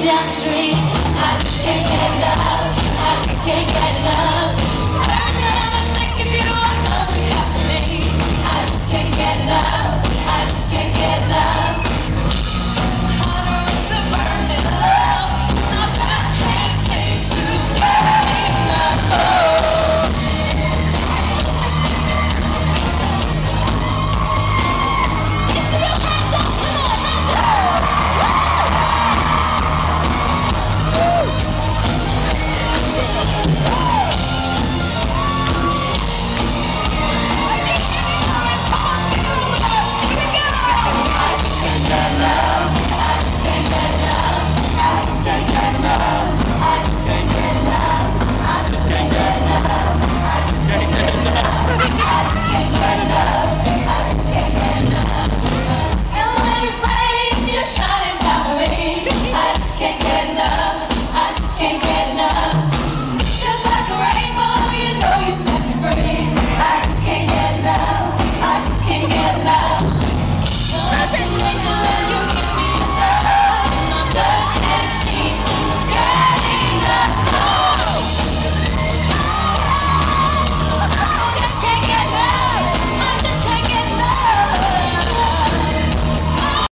down the street. I just can't get enough. I just can't get enough. Every time I think of you, I know you have to leave. I just can't get enough. I just can't get enough. Hundreds of burning love. I just can't seem to get enough. It's your hands up, come on, hands up. I just can't get enough.